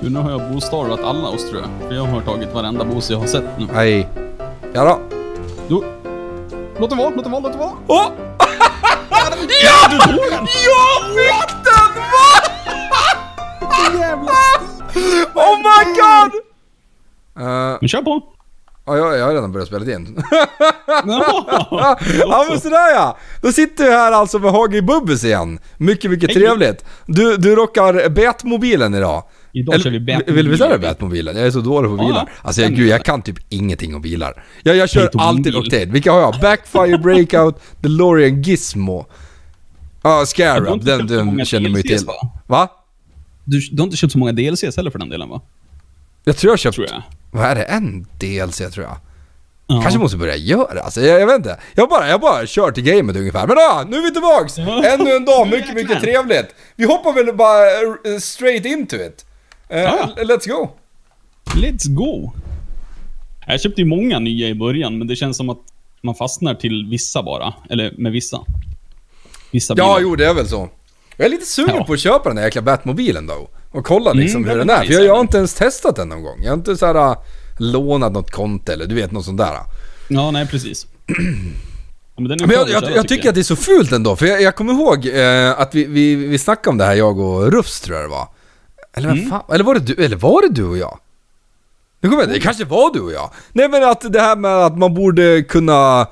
Nu har jag boostat alla oss, tror jag. För jag har tagit varenda boost jag har sett nu. Nej. Ja då. Du. Låt det vara. Åh! Ja, du tog den! Jag fick den! Va? Jävla Oh my god! Men kör på. Ja, jag har redan börjat spela in. Ja. Ja, men sådär ja. Då sitter vi här alltså med Hagi Bubbes igen. Mycket trevligt. Du rockar Batmobilen idag. Idag kör vi Batmobilen. Vill vi köra Batmobilen? Jag är så dålig på bilar. Alltså jag kan typ ingenting om bilar. Jag kör alltid Octane. Vilka har jag? Backfire, Breakout, DeLorean, Gizmo. Ja, Scarab. Den känner man ju till. Va? Du har inte köpt så många DLCs heller för den delen, va? Jag tror jag köpt... Tror jag. Vad är det? En DLC tror jag. Ja. Kanske måste börja göra. Alltså, jag vet inte. Jag bara kör till gamet ungefär. Men då, nu är vi tillbaks. Ännu en dag. Mycket trevligt. Vi hoppar väl bara straight into it. Let's go. Let's go. Jag köpte ju många nya i början, men det känns som att man fastnar till vissa bara. Eller med vissa bilar. Ja, jo, det är väl så. Jag är lite sugen på att köpa den här jäkla Batmobilen då. Och kolla liksom hur den är. För jag har inte ens testat den någon gång. Jag har inte så här lånat något konto eller du vet något sånt där. Ja, nej precis. Ja, men jag tycker att det är så fult ändå. För jag kommer ihåg att vi snackade om det här, jag och Rufs tror jag det var. Eller fan, eller var det du och jag? Nu kommer jag inte, det kanske var du och jag. Nej, men att det här med att man borde kunna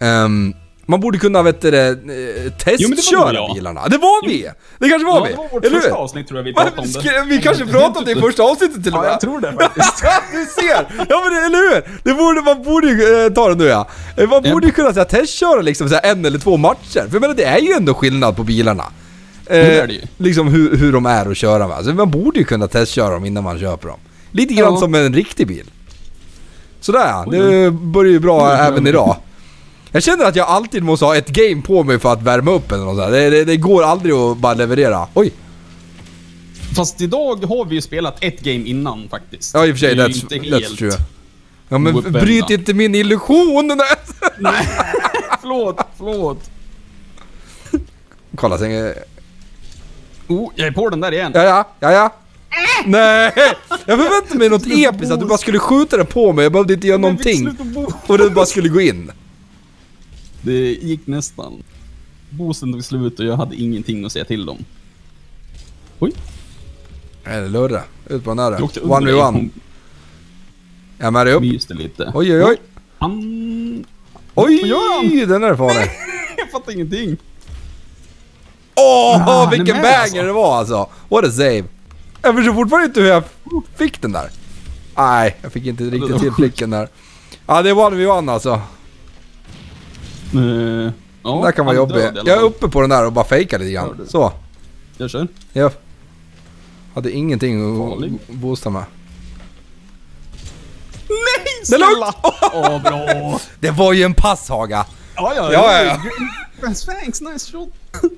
testköra bilarna. Det var vi! Det kanske var vi. Det var vårt första avsnitt tror jag vi pratade om det. Vi kanske pratade om det i första avsnittet till och med. Ja, jag tror det faktiskt. Du ser! Ja, men eller hur? Man borde ju ta det nu, ja. Man borde ju kunna så här, testköra liksom så här, 1 eller 2 matcher. För jag menar, det är ju ändå skillnad på bilarna. Det är det ju. Liksom hur de är att köra med. Alltså, man borde ju kunna testköra dem innan man köper dem. Lite grann som en riktig bil. Sådär, ja. Det börjar ju bra även idag. Jag känner att jag alltid måste ha ett game på mig för att värma upp eller något sådär. Det går aldrig att bara leverera. Oj. Fast idag har vi ju spelat ett game innan faktiskt. Ja, i och för sig, that's true. Ja, men bryt inte min illusion. Nej, förlåt. Kolla, sen... jag är på den där igen. Ja. Nej, jag förväntade mig något episkt att du bara skulle skjuta den på mig. Jag behövde inte göra någonting. Och det bara skulle gå in. Det gick nästan. Boosten tog slut och jag hade ingenting att säga till dem. Oj. Nej, det lurra. Ut på den där. 1v1. Jag med dig upp. Myste lite. Oj. Oj, den är farlig. Jag fattar ingenting. Vilken banger det var alltså. What a save. Jag förstår fortfarande inte hur jag fick den där. Nej, jag fick inte riktigt till flicken där. Ja, det var 1v1 alltså. Där kan vara jobbigt. Jag är uppe på den där och bara fejkar lite grann. Så. Jag kör. Ja. Hade ingenting att boosta med. Nej, det är lugnt! Bra. Det var ju en pass, Haga. Ja. Thanks, nice shot.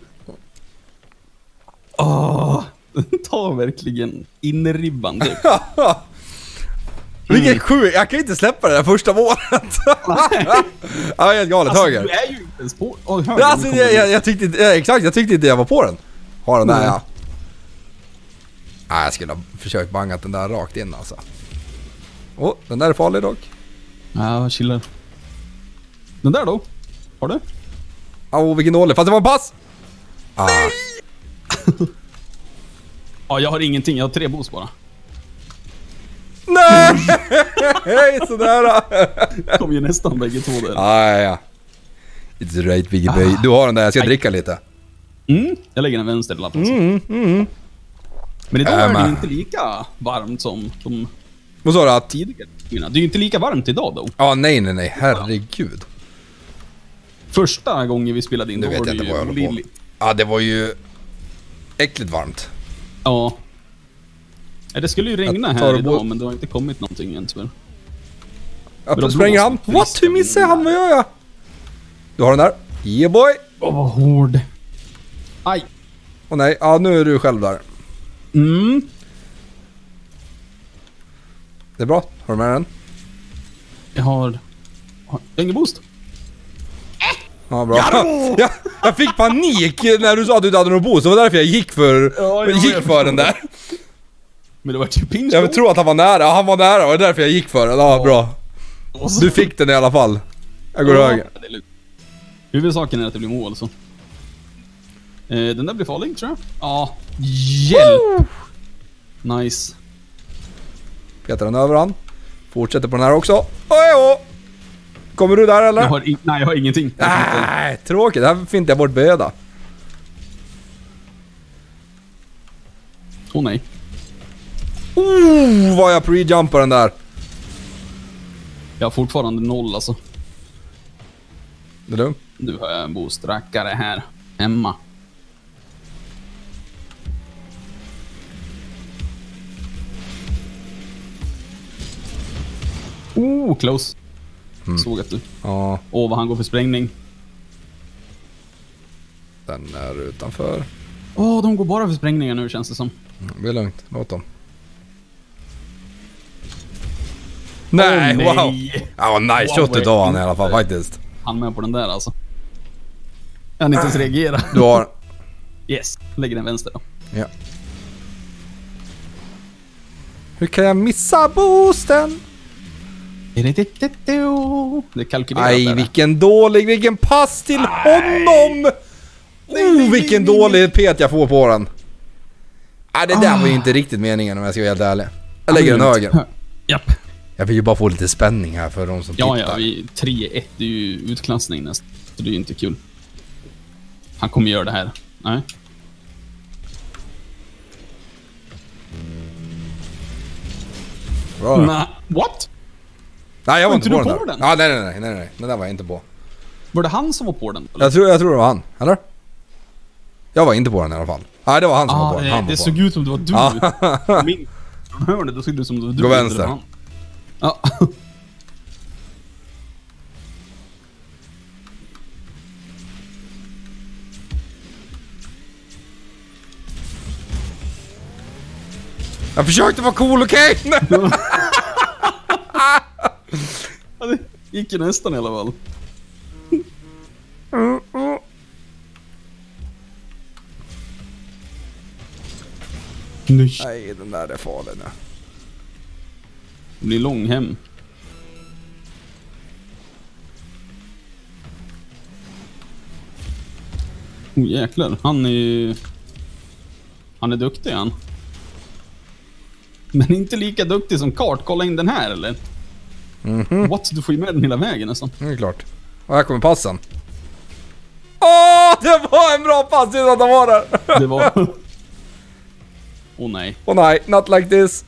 Den tar verkligen inribban typ. Vilken sjuk, jag kan inte släppa det där första målet. Jag är helt galet höger. Du är ju inte ens på. Alltså, jag tyckte inte jag var på den. Har den där, ja. Nej, jag skulle ha försökt banga den där rakt in alltså. Den där är farlig dock. Ja, chillar. Den där då? Har du? Vilken dålig, fast det var en pass. Ja, jag har ingenting, jag har 3 boost bara. Nej! Sådär. Kom ju nästan bägge två där. Ja. It's right, Biggie Bay. Du har den där, jag ska dricka lite. Jag lägger en vänsterlapp alltså. Men idag är det inte lika varmt som vad sa du? Tidigare. Det är ju inte lika varmt idag då. Ja, nej. Herregud. Första gången vi spelade in, det då vet var jag det inte vad jag ju håller på. Ja, det var ju äckligt varmt. Ja. Det skulle ju regna här idag, men det har inte kommit någonting än tyvärr. Då spränger han. What? Hur missar han? Vad gör jag? Du har den där. Yeah boy. Vad hård. Aj. Nej, nu är du själv där. Det är bra. Har du med den? Jag har ingen boost. Ja, bra. Jag fick panik när du sa att du inte hade någon boost. Det var därför jag gick för den där. Men det var typ pinch. Jag tror att han var nära. Han var nära och det är därför jag gick för det. Ja, bra. Du fick den i alla fall. Jag går höger. Huvudsaken är att det blir mål så. Den där blir farlig tror jag. Ja. Hjälp! Nice. Petar den över han. Fortsätter på den här också. Oj. Kommer du där eller? Nej, jag har ingenting. Nej, tråkigt. Här finns jag bort böda. Nej. Vad jag pre-jumpar den där. Jag har fortfarande 0 alltså. Det är lugnt. Nu har jag en boostrackare här hemma. Close. Såg att du. Ja. Vad han går för sprängning. Den är utanför. De går bara för sprängningar nu känns det som. Det är lugnt, låt dem. Nej, nej. wow. Ja, nice shot utav han i alla fall faktiskt. Han med på den där alltså. Jag kan inte ens reagera. Du har... Yes, lägger den vänster då. Ja. Hur kan jag missa boosten? Det är kalkylerat. Aj, vilken pass till honom! Vilken dålig pet jag får på den. Nej, det där var ju inte riktigt meningen om jag ska vara helt ärlig. Jag lägger den höger. Japp. Jag vill ju bara få lite spänning här för de som tittar. Ja, 3-1, det är ju utklassning nästan. Så det är ju inte kul. Han kommer göra det här. Nej. Bra. Nej, what? Nej, jag var inte på du den på där. den? Ja, nej. Den där var jag inte på. Var det han som var på den? Eller? Jag tror det var han, eller? Jag var inte på den i alla fall. Nej, det var han som var på den. Det såg ut som det var du. Min hörnet, då såg det ut som det var du. Gå vänster. Ja. Jag försökte vara cool, okej? Ja, det gick ju nästan i alla fall. Nej, den där är farlig nu. Det blir lång hem. Jäklar, han är duktig han. Men inte lika duktig som Kart. Kolla in den här eller? What? Du får ju med den hela vägen nästan. Det är klart. Och här kommer passen. Det var en bra pass utan att de var där. Det var... nej. Nej, not like this.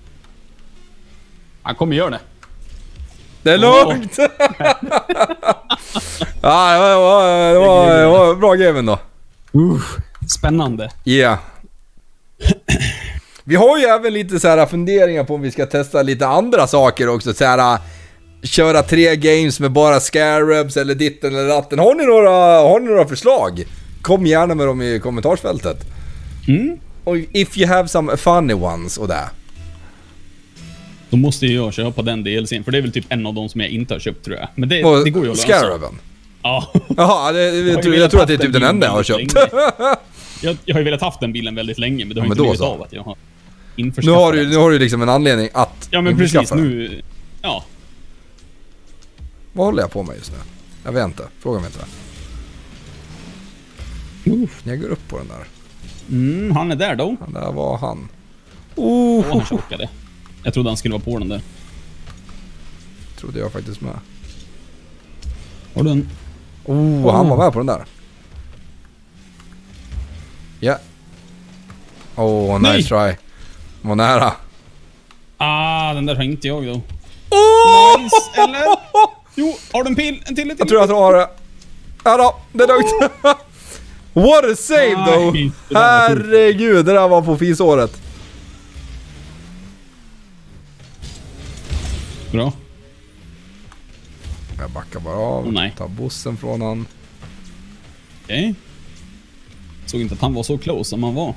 Han kommer göra det. Det är lugnt. Ja, det var bra game ändå. Spännande. Yeah. Vi har ju även lite så här funderingar på om vi ska testa lite andra saker också. Så här, köra 3 games med bara scarabs eller ditten eller ratten. Har ni några förslag? Kom gärna med dem i kommentarsfältet. Och if you have some funny ones och det. Då måste jag köpa den DLC:n, för det är väl typ en av de som jag inte har köpt tror jag. Men det går ju att lösa. Scaraben? Ja. Jaha, jag tror att det är typ den enda jag har köpt. Jag har ju velat haft den bilen väldigt länge, men det har inte blivit av att jag har införskaffat. Nu har du liksom en anledning att ja, men precis nu. Ja. Vad håller jag på med just nu? Jag vet inte. Fråga mig inte. Jag går upp på den där. Han är där då. Ja, där var han. Han chockade. Jag trodde han skulle vara på den där. Trodde jag faktiskt med. Har du den? Han var med på den där. Ja. Nice try. Var nära. Den där har inte jag då. Nice, eller? Jo, har du en pil? En till? Jag tror att jag har det. Ja då, det är lugnt. What a save though. Herregud, det där var på fisåret. Bra. Jag backar bara av. Nej. Tar bussen från han. Okej. Såg inte att han var så close som han var.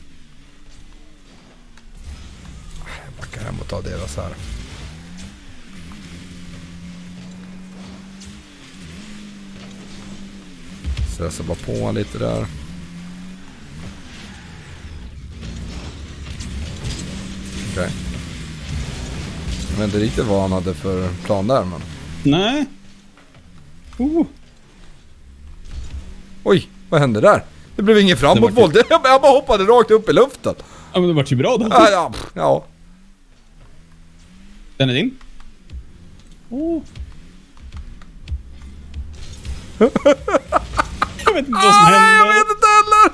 Jag backar hem och tar deras här. Stressar bara på lite där. Okej. Jag vet inte riktigt vad han hade för plan där, men... Nej. Oj, vad hände där? Det blev ingen framåtvolt. Jag bara hoppade rakt upp i luften. Ja, men det var ju bra då. Ja. Den är din. Jag vet inte vad som händer. Jag vet inte heller.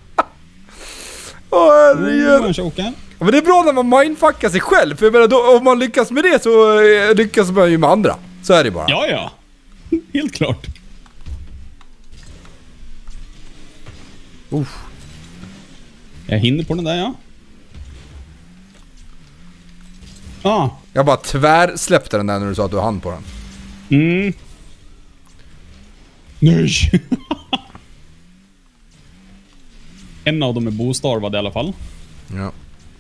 Åh, herregud. Men det är bra när man mindfuckar sig själv. För jag menar, då, om man lyckas med det så lyckas man ju med andra. Så är det bara. Ja. Helt klart. Jag hinner på den där, ja. Jag bara släppte den där när du sa att du hann på den. Nej. En av dem är bostarvad i alla fall. Ja.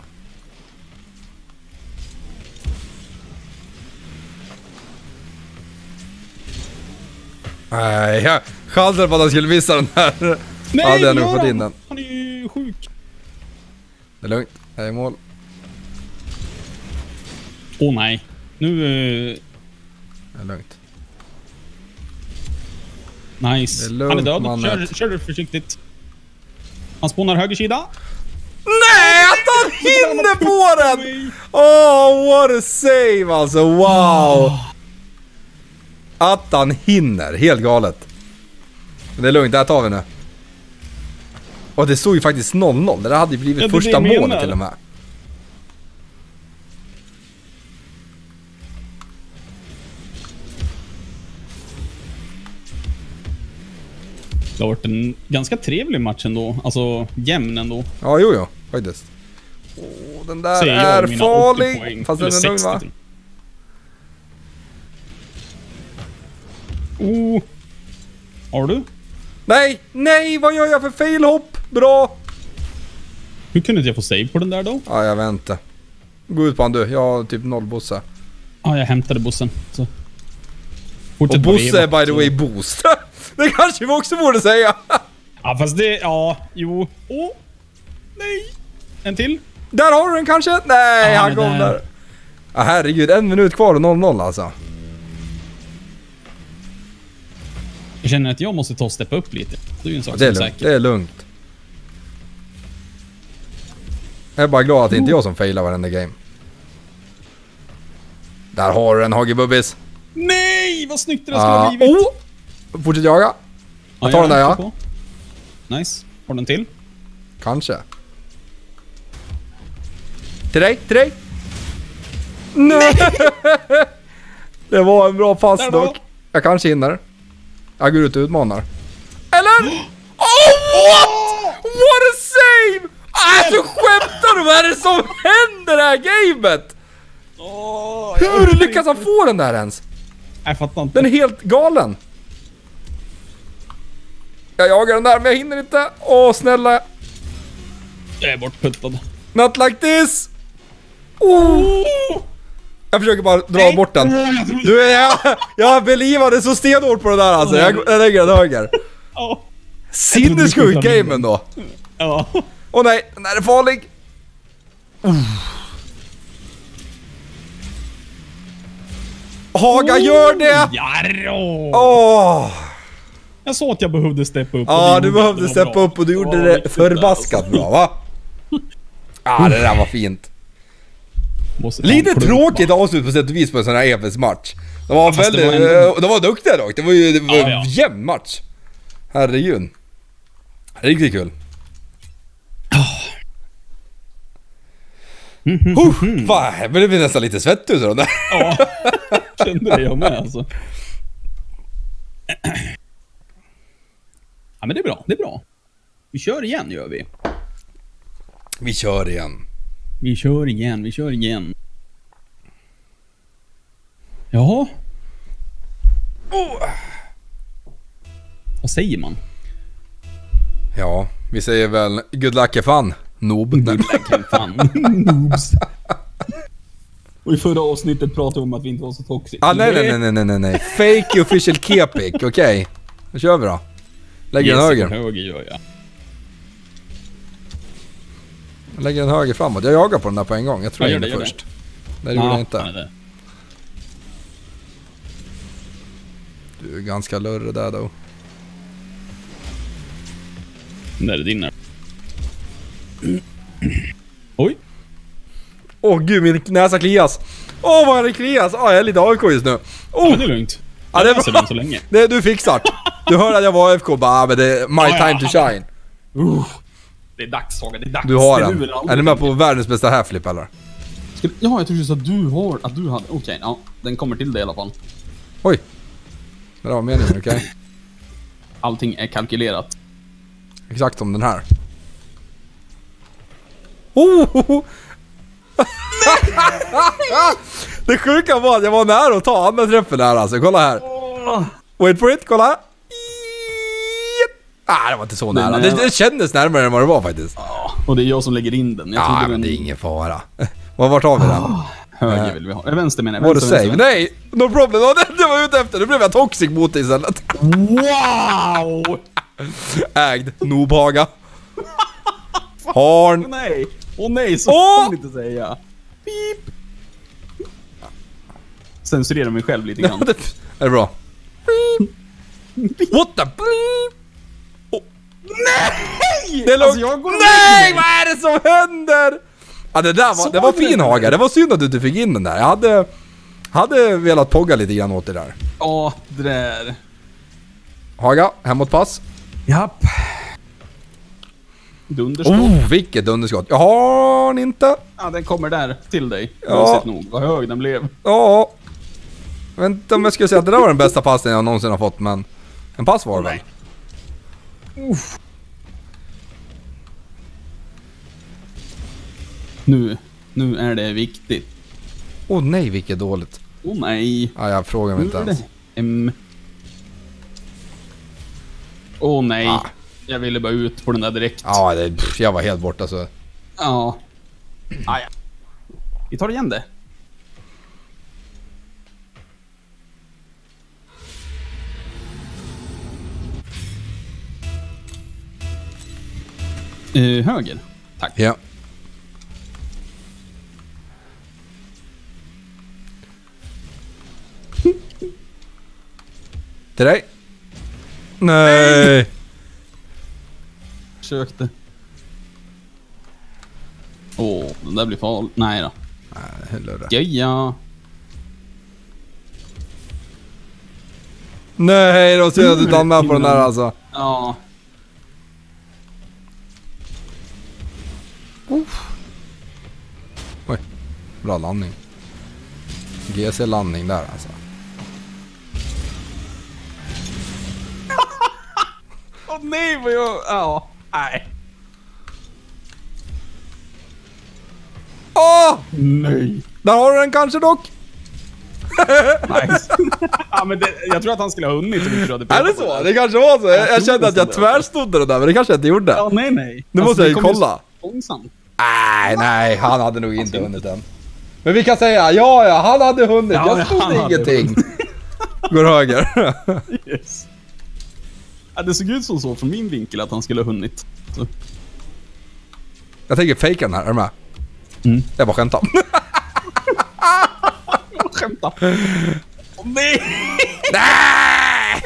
Nej, jag chansade på att han skulle missa den här. Nej, hade jag nog fått in den. Han är ju sjuk. Det är lugnt, jag är i mål. Nej. Nu... Det är lugnt. Nice. Det är lugnt, han är död. manet. Kör försiktigt. Han spånar höger sida. Nej, att han hinner på den! What a save alltså, wow! Att han hinner, helt galet. Men det är lugnt, det här tar vi nu. Och det stod ju faktiskt 0-0. Det där hade ju blivit första målet till och med. Det har varit en ganska trevlig match ändå. Alltså, jämn ändå. Ja, jo, faktiskt. Den där är farlig. Fast den är lugn, va? Har du? Nej, vad gör jag för failhopp? Bra. Hur kunde inte jag få save på den där då? Ja, jag vet inte. Gå ut på han du, jag har typ 0 bossa. Ja, jag hämtade bussen. Så. Och Bosse är by the way boost. Det kanske vi också borde säga. Ja, fast det... Ja, jo. Nej. En till. Där har du den kanske? Nej, han kom där. Ja, herregud, 1 minut kvar och 0-0 alltså. Jag känner att jag måste ta och steppa upp lite. Det är ju en sak det är som är lugnt, säker. det är lugnt. Jag är bara glad att det inte är jag som failar varenda game. Där har du en Hagebubbis. Nej, vad snyggt det skulle ha blivit. Fortsätt jaga. Jag tar den där, ja. Nice. Har den till? Kanske. Till dig. Nej! Det var en bra pass dock. Jag kanske hinner. Jag går ut och utmanar. Eller? What a save! Så skämtar du? Vad är det som händer i det här gamet? Hur lyckas han få den där ens? Jag fattar inte. Den är helt galen. Jag jagar den där men jag hinner inte. Snälla. Jag är bortputtad. Not like this. Jag försöker bara dra bort den. Du är... Jag belivade så stenhårt på det där alltså. Jag lägger den höger. Sinnessjukt game ändå. Ja. Nej, den här är farlig. Haga, gör det! Jag sa att jag behövde steppa upp. Ja, du behövde steppa upp och du gjorde det förbaskat bra, va? Det där var fint. Lite tråkigt avslut på sätt och vis på en sån här episk match. De var väldigt... De var duktiga dock. Det var ju en jämn match. Herregud. Riktigt kul. Fan, jag blev nästan lite svettig så där. Ja, kände det jag med alltså. Ja, men det är bra. Vi kör igen, gör vi. Vi kör igen. Jaha. Vad säger man? Ja, vi säger väl good luck have fun. Noob. Good luck have fun. Noobs. Och i förra avsnittet pratade vi om att vi inte var så toxic. Nej. Fake official kepic, okej. Då kör vi då. Lägger den höger. Höger gör jag. Jag lägger en höger framåt. Jag jagar på den där på en gång. Jag tror jag gör först. Det gjorde jag inte. Du är ganska lurre där då. Där är din. Oj. Åh gud, min näsa klias. Åh vad det klias. Jag är lite AFK just nu. Ja, det är lugnt. Ja, det är bra. Så länge. Du fixar. Du hörde att jag var AFK. Men det är my time to shine. Det är dags, Saga. Det är dags. Du har den. Är du med på världens bästa halflip eller? Ja, jag trodde så att du har... Att du hade... Okej, ja. Den kommer till det i alla fall. Oj. Det var meningen, okej. Allting är kalkylerat. Exakt som den här. Oh! Det sjuka var att jag var nära att ta andra träffen där alltså. Kolla här. Wait for it, kolla. Det var inte så nära. Det kändes närmare än vad det var faktiskt. Och det är jag som lägger in den. Men det är ingen fara. Vart har vi den? Höger vill vi ha. Vänster menar jag. Var det save? Nej, no problem. Det var ute efter. Nu blev jag toxic mot dig istället. Wow! Ägd. Nobhaga. Harn. Nej. Nej, så får man inte säga. Pip. Censurera mig själv lite grann. Är det bra? What the bleep? Nej! Det alltså, nej, vad är det som händer? Ja, det var fin Haga. Det var synd att du inte fick in den där. Jag hade velat pogga lite grann åt det där. Ja, det där. Haga, hemåt pass. Japp. Dunderskott. Vilket underskott. Jag har den inte. Ja, den kommer där till dig. Ja. Nog. Vad hög den blev. Ja. Jag vet inte om jag skulle säga att det där var den bästa passen jag någonsin har fått, men en pass var det väl. Nu är det viktigt. Nej, vilket dåligt. Nej. Ja, jag frågar mig inte ens. Nej. Jag ville bara ut på den där direkt. Ja, jag var helt borta så. Ja. Vi tar igen det. Höger. Tack. Ja. Till dig. Nej. Försökte. Den där blir farlig. Nej då. Ja. Nej, då ser jag att du tar med på den där alltså. Ja. Oj, bra landning. GC-landning där alltså. Nej, vad jag... Ja, nej. Nej. Där har du den kanske dock. Nice. Ja, men jag tror att han skulle ha hunnit. Är det så? Det kanske var så. Jag kände att jag tvärstodde det där, men det kanske jag inte gjorde. Ja, nej. Nu måste jag ju kolla. Långsamt. Nej, han hade nog inte hunnit än. Men vi kan säga, ja, han hade hunnit. Jag stod ingenting. Går höger. Yes. Ja, det såg ut som så från min vinkel att han skulle ha hunnit. Så. Jag tänker fejka den här, är du med? Jag bara skämtar. Skämta. Nej! Nej!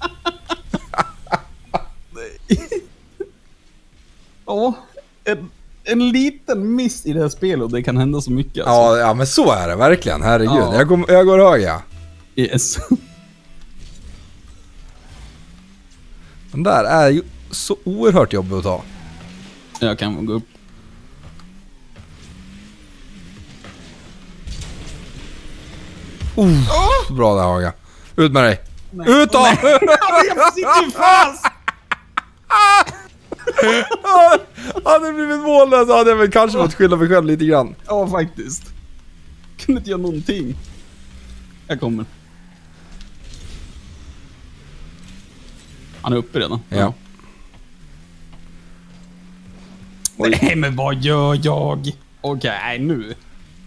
Ja, en liten miss i det här spelet och det kan hända så mycket. Alltså. Ja, men så är det verkligen. Herregud. Ja. Jag går höger. Yes. Den där är ju så oerhört jobbig att ta. Jag kan gå upp. Bra där, Haga. Ut med dig. Nej. Ut då! Jag sitter ju fast! Hade det blivit mållös så hade jag väl kanske fått skylla mig själv lite grann. Ja, faktiskt. Kunde inte göra någonting. Jag kommer. Han är uppe redan. Ja. Nej, men vad gör jag? Okej, nu.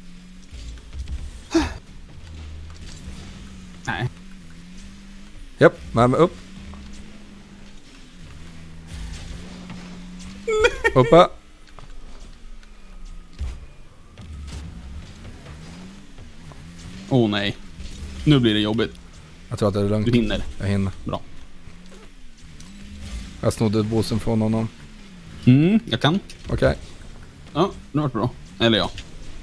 Nej. Japp, men upp. Uppe. Åh nej. Nu blir det jobbigt. Jag tror att det är lugnt. Du hinner. Jag hinner. Bra. Jag snodde bossen från honom. Jag kan. Okej. Ja, det var bra. Eller ja.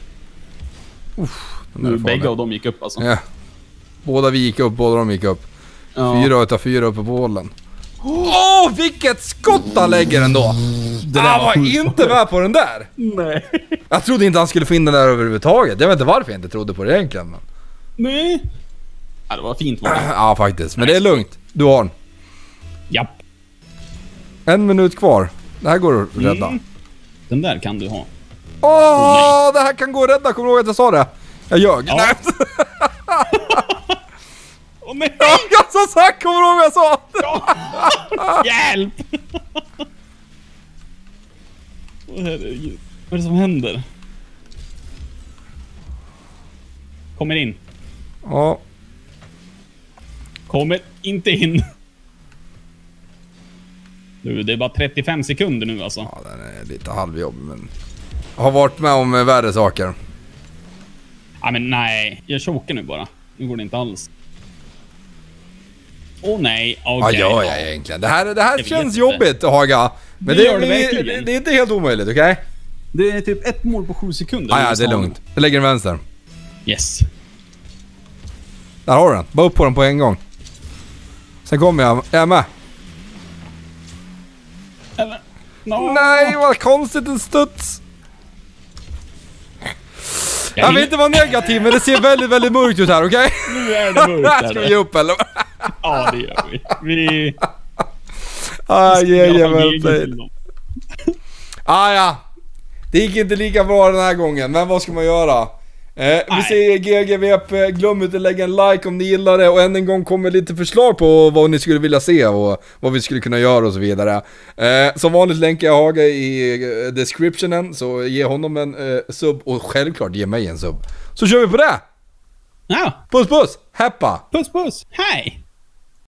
Nu Bägge av dem gick upp alltså. Ja. Båda vi gick upp, båda de gick upp. Ja. 4 utav 4 uppe på bollen. Åh, vilket skott han lägger ändå! Han var inte med på den där! Nej. Jag trodde inte han skulle få in den där överhuvudtaget. Jag vet inte varför jag inte trodde på det egentligen. Men... Nej. Ja, det var fint var det. Ja, faktiskt. Men det är lugnt. Du har den. Japp. 1 minut kvar. Det här går att rädda. Den där kan du ha. Åh, det här kan gå att rädda. Kommer du ihåg att jag sa det? Jag ljög. Ja. Nej. Åh nej. Jag som sagt, kommer du ihåg vad jag sa? Hjälp! Åh herregud. Vad är det som händer? Kommer in. Ja. Kommer inte in. Nu, det är bara 35 sekunder nu alltså. Ja, den är lite halvjobb, men... Jag har varit med om värre saker. Ja men nej, jag chokar nu bara. Nu går det inte alls. Åh nej, okej. Vad gör jag egentligen? Det här vet känns inte. jobbigt, Haga. Men Det gör det verkligen. det är inte helt omöjligt, okej? Det är typ ett mål på 7 sekunder. Ja, det är lugnt. Jag lägger den vänster. Yes. Där har du den. Bara upp på den på en gång. Sen kommer jag. Jag är med. Eller? No. Nej, vad konstigt en studs. Jag vill inte vara negativ, men det ser väldigt, väldigt mörkt ut här, okej? Nu är det mörkt. Ska vi ge upp eller? Ja, det gör vi. Vi... Ja. Det gick inte lika bra den här gången, men vad ska man göra? Vi säger GGVP, glöm inte att lägga en like om ni gillar det. Och än en gång kommer lite förslag på vad ni skulle vilja se och vad vi skulle kunna göra och så vidare. Som vanligt länkar jag Haga i descriptionen, så ge honom en sub och självklart ge mig en sub. Så kör vi på det! Ja, Puss puss, heppa! puss puss, hej!